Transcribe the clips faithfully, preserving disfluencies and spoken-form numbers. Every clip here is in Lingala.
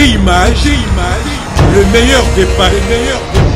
Beauté Image, le meilleur des paris, le meilleur des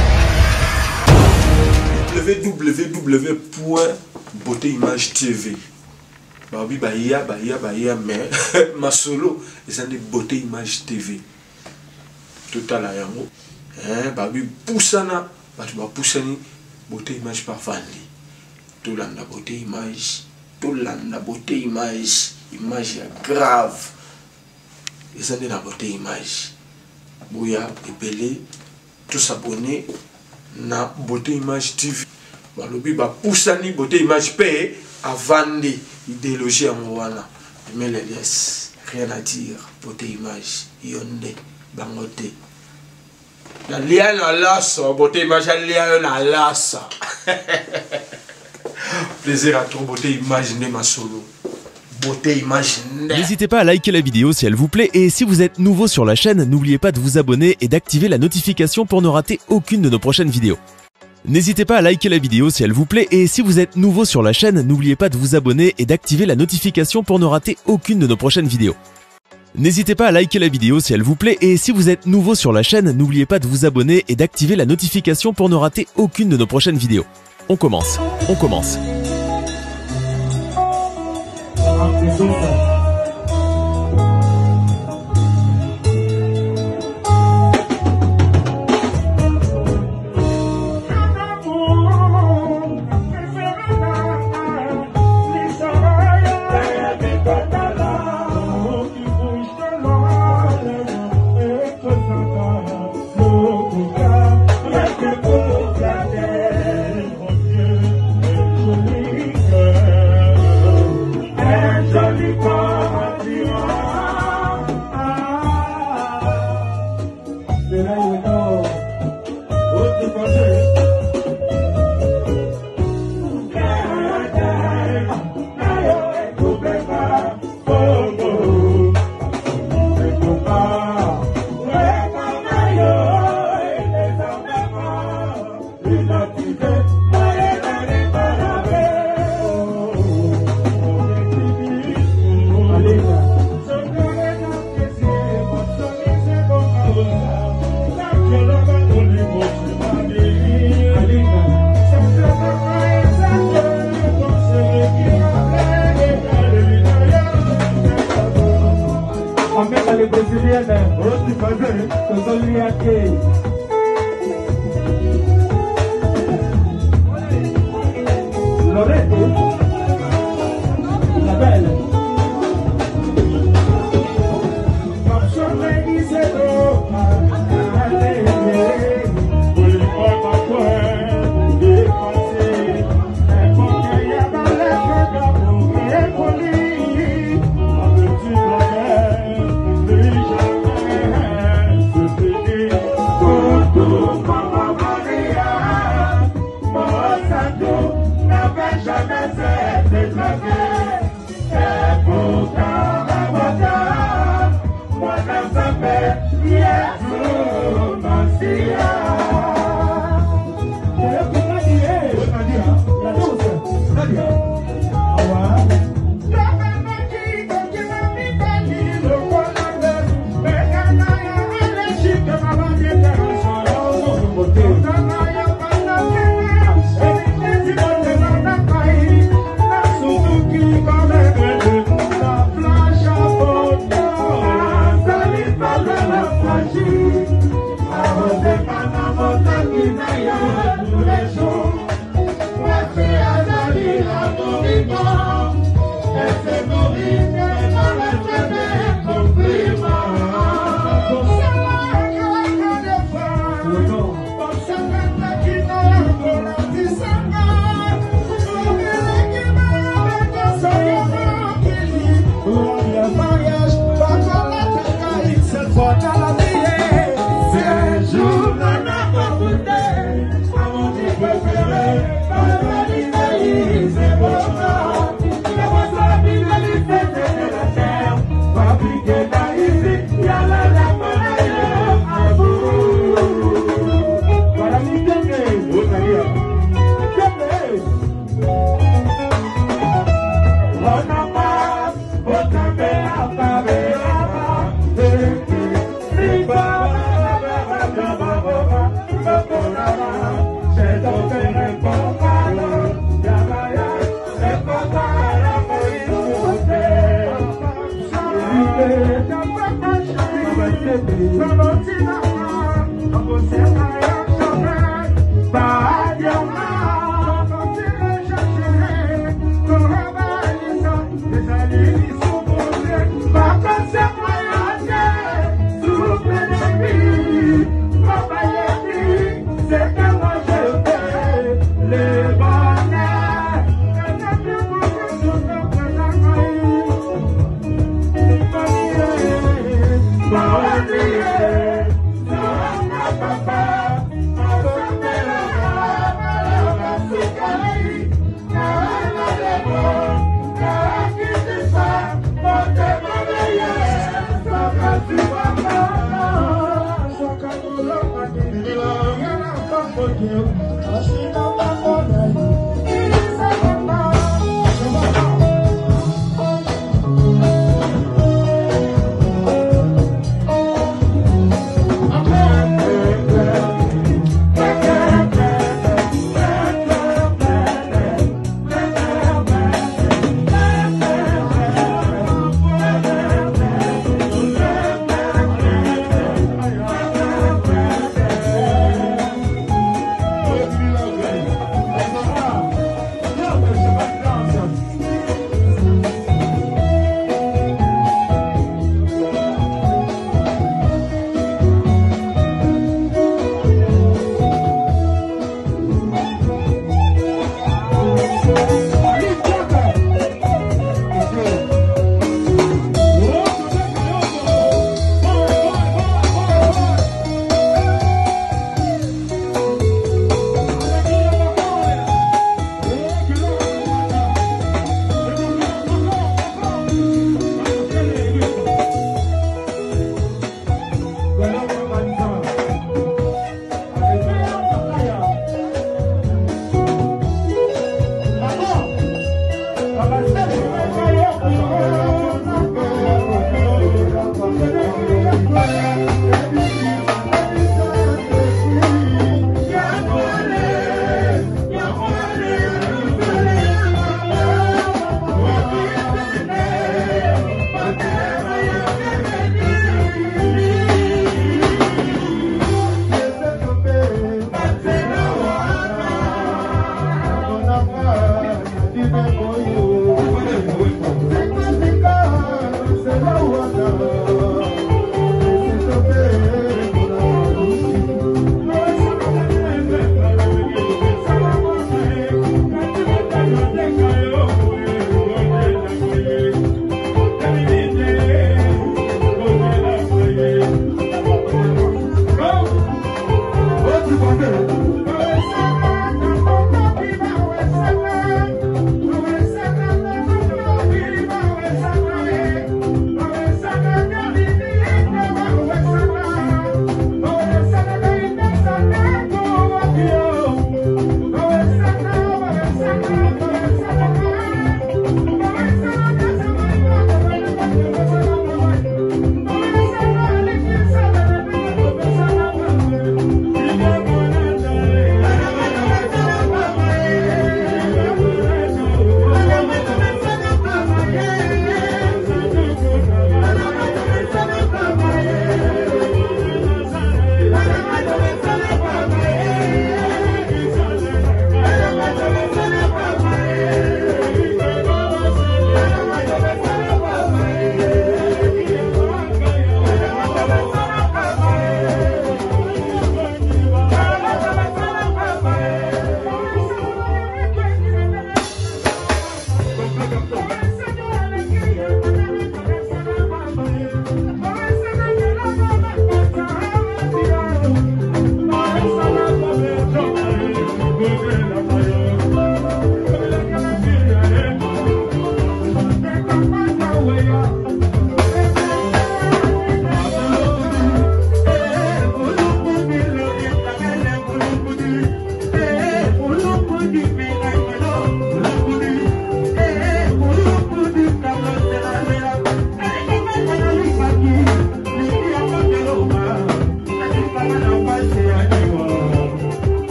paris. w w w point beauté image T V. Babi Bahia, Bahia, Bahia, mais ma solo, c'est une Beauté Image T V. Total à yango. Hein, Babi poussana, bah tu vas pousser Beauté Image par Vandi. Tout l'anda Beauté Image, tout l'anda Beauté Image, image grave. Et ça c'est la Beauté Image. Bouya et Pelé, tous s'abonner na Beauté Image T V. Balobi ba poussani Beauté Image paye à Vandi. Idéologie à Mouana, mais les laisse, rien à dire, Beauté Image, Yonde, Bangote. La liane à l'assa, Beauté Image, la liane à l'assa. Plaisir à toi, Beauté Image, n'est ma solo. Beauté Image, n'hésitez pas à liker la vidéo si elle vous plaît, et si vous êtes nouveau sur la chaîne, n'oubliez pas de vous abonner et d'activer la notification pour ne rater aucune de nos prochaines vidéos. N'hésitez pas à liker la vidéo si elle vous plaît, et si vous êtes nouveau sur la chaîne, n'oubliez pas de vous abonner et d'activer la notification pour ne rater aucune de nos prochaines vidéos. N'hésitez pas à liker la vidéo si elle vous plaît, et si vous êtes nouveau sur la chaîne, n'oubliez pas de vous abonner et d'activer la notification pour ne rater aucune de nos prochaines vidéos. On commence, on commence.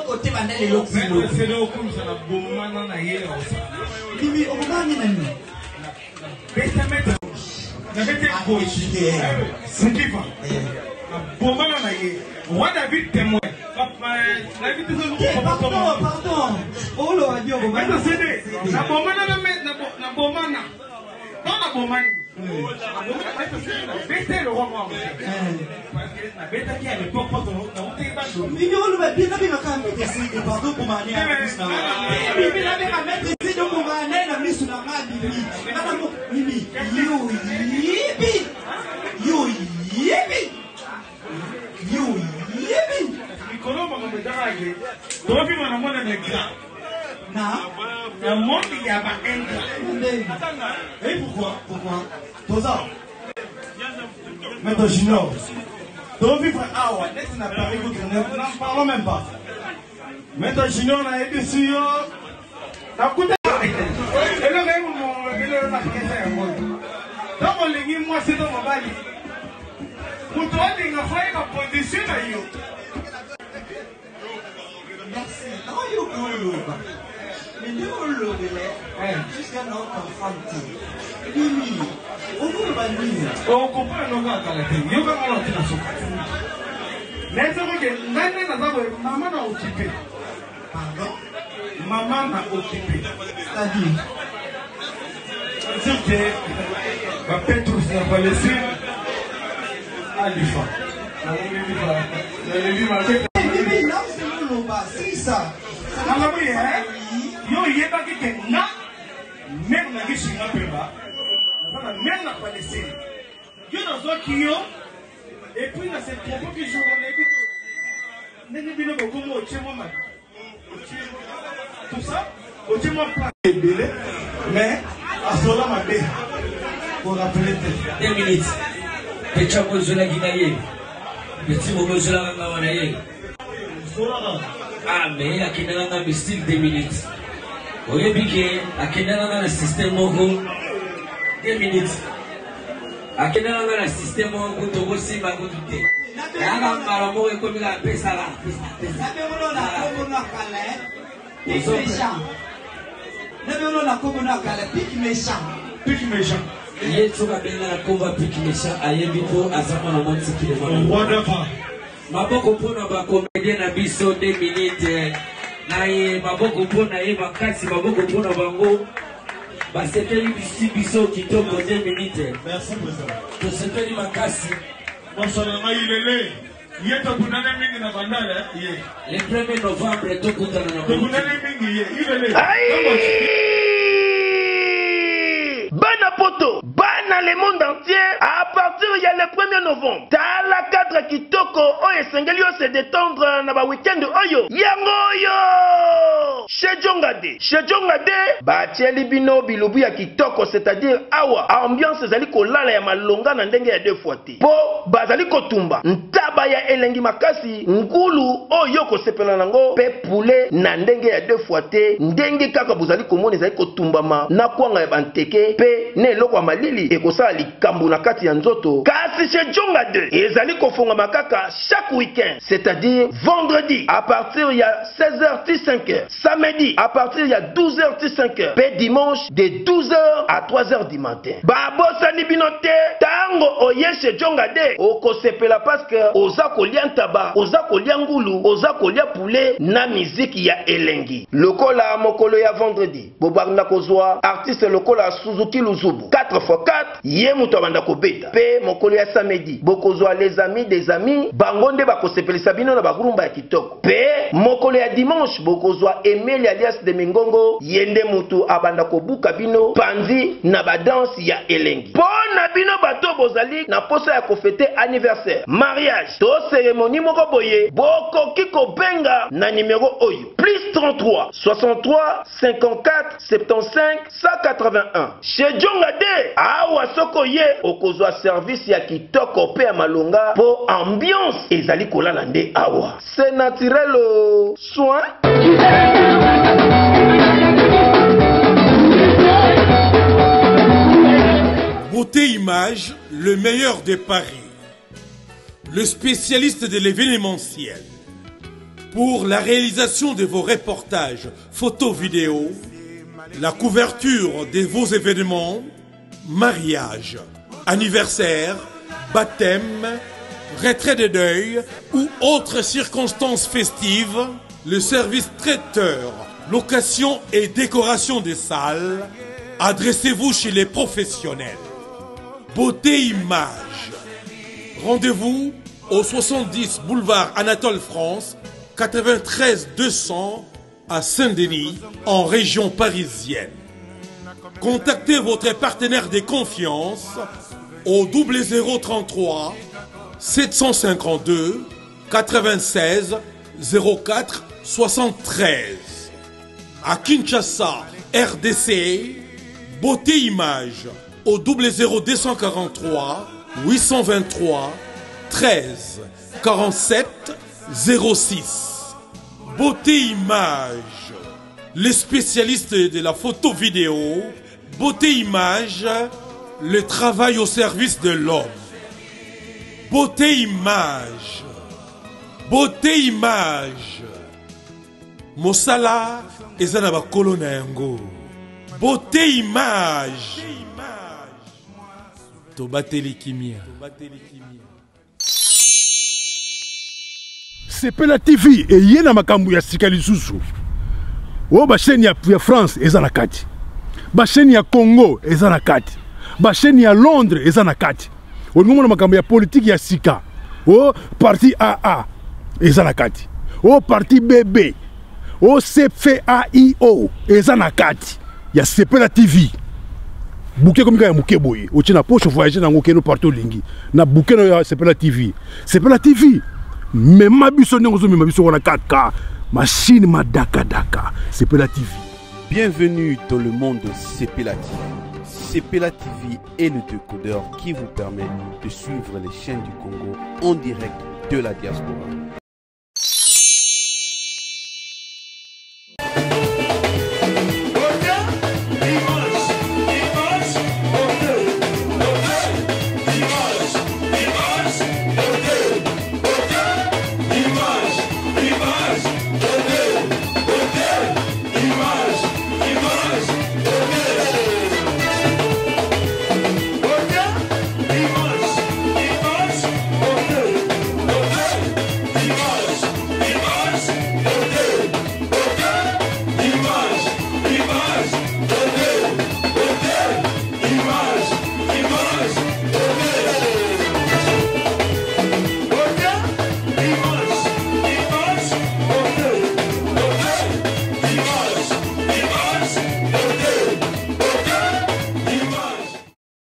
côté bandel et l'autre. C'est le comme ça la bombe na yé. Limi o mani nani. Bestamete. Na bete gauche. C'est qui va. La bombe na yé. Roi David témoin. La vie de pardon, pardon. Oh là, Dieu, vous m'avez cédé. La bombe na na bombe na. Dans la bombe. Bête le roi moi. La bête qui a le pop pop dans le thé bateau. Mais on va bien bien quand même essayer pardon pour m'aller à la mais mais la bien mettre ici donc on va aller la mise sur la radio. Madame Mimi, yo yibi. Yo yibi. Yo yibi. Nicolas m'a me daragué. Donc il m'a demandé l'examen. Na, le monde il y a pas un. Et pourquoi? Pourquoi? Toza. Maître Junior. Donc vivre à Awa, n'est-ce n'a pas écouté, n'en parlons même pas. Maître Junior n'a été sur. T'as coupé. Et le même moment, il est là qui est moi. Donc on l'a mis moi c'est dans ma balle. Pour toi, il a fait ma position à you. Merci. Non, you go. Mais nous, on le relève jusqu'à notre enfant. Limi, on vous va dire. On comprend le gars dans la télé. Il y a pas mal de choses. Mais c'est vrai que maman a occupé. Pardon? Maman a occupé. C'est-à-dire? C'est que ma Petrus n'a pas laissé à l'Ifa. Limi, là, c'est le bas, c'est ça. Alors oui, hein? Yo, il y a pas qui est là. Même la guiche n'a pas là. Même la Palestine. Yo, dans un kio. Et puis, dans cette propos que je relève, n'est pas bien beaucoup au Tchémoman. Tout ça, au Tchémoman pas. Mais, à cela, ma bête. Pour rappeler. Deux minutes. Petit chapeau de la Guinaïe. Petit moment de la Ganaïe. Ah, mais il y a un style deux minutes. Vous voyez bien qu'il y a un système moko deux minutes. Il y a un système moko de aussi ma goûte. Il y a un maramour et comme il a fait ça là. Il y a un pic méchant. Pic méchant. Il y a un combat pic méchant. Il y a un bipo à sa main à mon cycle. Maboko pona ba comédien na biso deux minutes. Na ye maboko pona ye makasi maboko pona bango. Ba sepeli bisi biso kitoko deux minutes. Merci président. To sepeli makasi. Bonsoir maïlele. Yeto kunana mingi na bandala ye. Le premier novembre to kutana na. To kunana mingi ye. Ilele. Bana poto, bana le monde entier, à partir il y a le premier novembre. T'as la cadre kitoko, oye sengelio se détendre na ba week-end oyo. Yango yo! Chez Jongade, chez Jongade, ba tieli bino bilubu ya kitoko, c'est-à-dire awa, ambiance zali kolala ya malonga na ndenge ya deux fois te. Po, bazali kotumba, ntaba ya elengi makasi, ngulu oyo ko sepela nango, pe poulet na ndenge ya deux fois te, ndenge kaka buzali komone zali kotumbama, na kwanga ya banteke, pe ne loko ya malili ekosala likambo na kati ya nzoto. Kasi chez Jonga deux ezali kofonga makaka chaque week-end, c'est-à-dire vendredi à partir il y a seize heures cinq heures, samedi à partir il y a douze heures cinq heures, pe dimanche de douze heures à trois heures du matin. Babosani binote tango oye chez Jonga deux okosepela parce que oza kolia ntaba, oza kolia ngulu, oza kolia poulet na musique ya elengi. Lokola mokolo ya vendredi bobarna kozwa artiste lokola Suzuki Luzubu quatre fois quatre ye muto banda kobeta pe mokolo ya samedi bokozwa les amis des amis bangonde bakosepelisa bino na bakurumba ya kitoko pe mokolo ya dimanche bokozwa Emile alias de Mingongo yende mutu abanda kobuka bino panzi na badanse ya elengi pona bino bato bozali na posa ya kofete anniversaire mariage to cérémonie moko boye bokoki kobenga na numéro oyo plus trente-trois soixante-trois cinquante-quatre soixante-quinze cent quatre-vingt-un. Chez Jonga deux awa soko ye okozwa service ya kitoko pe ya malonga po ambiance ezali kolala nde awa. C'est naturel o soin. Beauté Image, le meilleur des paris. Le spécialiste de l'événementiel. Pour la réalisation de vos reportages photo-vidéo, la couverture de vos événements, mariage, anniversaire, baptême, retrait de deuil ou autres circonstances festives, le service traiteur, location et décoration des salles, adressez-vous chez les professionnels. Beauté Image. Rendez-vous au soixante-dix boulevard Anatole France, quatre-vingt-treize deux cents à Saint-Denis, en région parisienne. Contactez votre partenaire de confiance au double zéro trente-trois sept cent cinquante-deux quatre-vingt-seize zéro quatre soixante-treize. À Kinshasa, R D C, Beauté Image au double zéro deux cent quarante-trois huit cent vingt-trois treize quarante-sept zéro six. Beauté Image, les spécialistes de la photo vidéo. Beauté Image, le travail au service de l'homme. Beauté Image, Beauté Image, Mosala eza na bakolo na yango. Beauté Image, tobateli kimia. Sepela T V et yena makambu ya sika lisusu. O ba chaîne ya, ya France eza na kati. Ba chaîne ya Congo eza na kati. Ba chaîne ya Londres eza na kati. O ngomona makambu ya politique ya sika. O parti A A eza na kati. O parti B B. O C F A I O eza na kati. Ya Sepela T V. Bouquet comme ya muke boye. O tina poche voyager na ngokeno partout lingi. Na bouquet no ya Sepela T V. Sepela T V. Mais ma biso n'engozo mais ma biso on a quatre K machine ma daka daka Sepela T V. Bienvenue dans le monde de Sepela T V. Sepela T V est le décodeur qui vous permet de suivre les chaînes du Congo en direct de la diaspora.